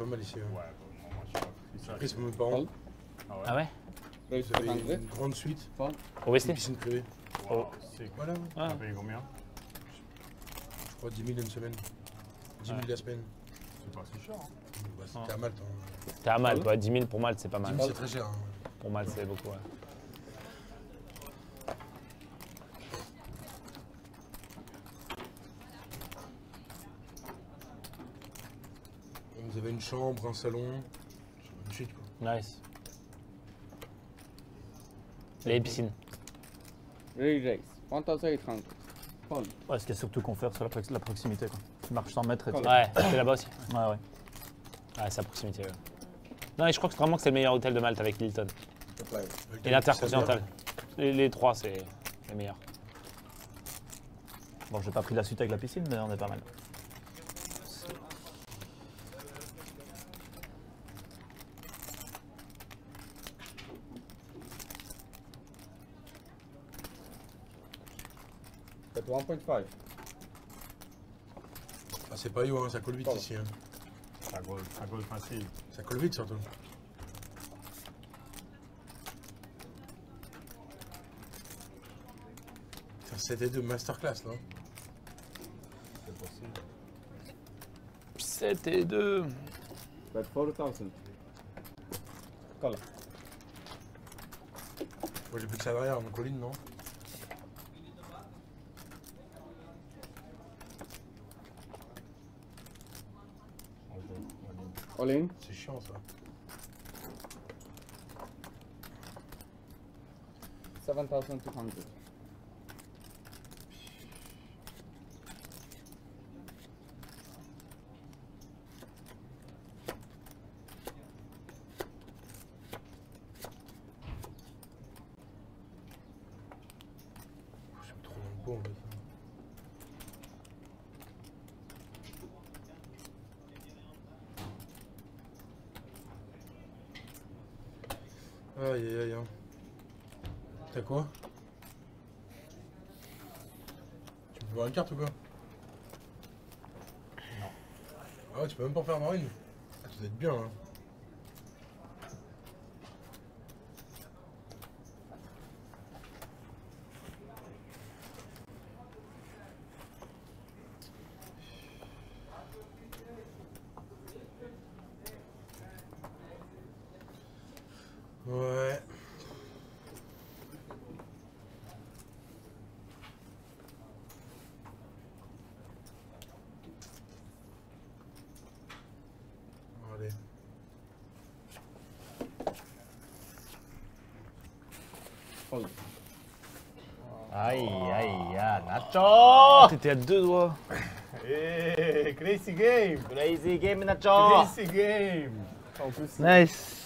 pas mal ici. Ouais, Hein. bon, moi je suis pas. Après, c'est mes parents. Ah ouais? Vous avez une grande suite. Au Westin? Une piscine privée. Wow, c'est Voilà. Ah. T'as payé combien? Je crois 10 000 une semaine. 10 000 la semaine. C'est pas si cher. Hein. Bah, c'était à Malte. Hein. T'es à Malte, ouais, 10 000 pour Malte, c'est pas 10 mal. 000, c'est très cher. Hein. Pour Malte, c'est beaucoup, ouais. Vous avez une chambre, un salon. Une suite, quoi. Nice. Les piscines. Really nice. 1,800. Ouais, ce qu'il y a surtout qu'on fait, c'est la proximité. Quoi. Tu marches 100 mètres et tu... Ouais, t'es là-bas aussi. Ouais, ouais. Ouais, c'est à proximité, ouais. Non, et je crois que vraiment que c'est le meilleur hôtel de Malte avec Hilton. Et l'Intercontinental. Les trois, c'est les meilleurs. Bon, j'ai pas pris la suite avec la piscine, mais on est pas mal. C'est 1,5. Ah, c'est pas you, hein, ça colle vite ici. Hein. Ça colle facile. Ça colle vite surtout. C'était de masterclass, non? C'est possible. 7 et 2. But 4,000. Color. Moi j'ai plus que ça derrière, mon colline, non? All in. C'est chiant ça. 7,200. Je suis trop dans le pot en fait. Aïe aïe aïe. Hein. T'as quoi? Tu peux voir une carte ou quoi? Non. Ah ouais, tu peux même pas en faire voir une. Ah, tu dois être bien hein. Ouais. Allez. All. Aïe, aïe, aïe, Nacho! T'étais à 2 doigts. Hey, crazy game! Crazy game, Nacho! Crazy game! Nice!